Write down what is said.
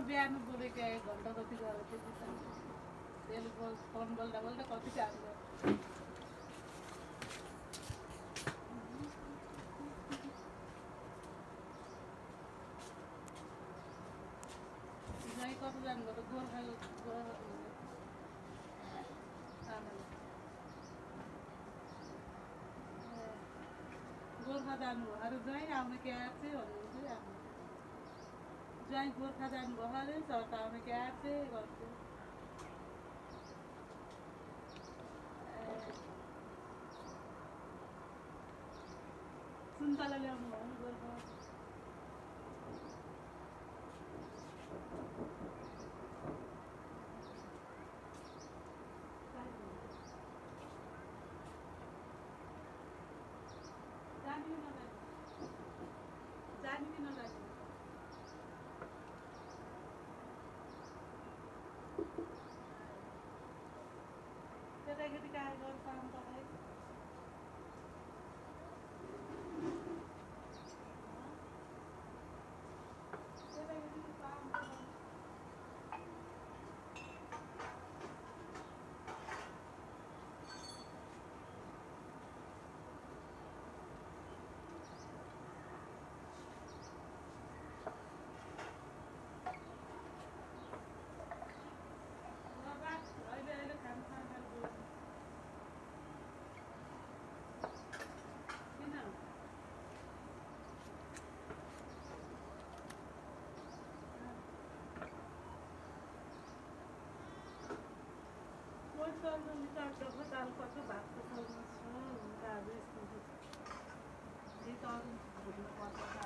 बिहान बोलेको 1 घन्टा जति गरेको थिएँ त्यसले फोन बोल्दा बोल्दा कति काम गर्यो ज्वाइँ कता जानुभयो त गोर्खा गोर्खा जानुभयो अरे ज्वाइँ आउने के आएको चाहिँ भन्नुहुन्थ्यो ज्वाइँ गोर्खा जानुभयो अरे चर्चा आउने के आएको चाहिँ गर्थ्यो सुन्तला ल्याउनु भयो नि गोर्खा जाने कि नजाने केटाकेटी कहाँ गर्छ अन्त दाल पर्छ भातको चौमिन छ दाजु यस्तो पर्छ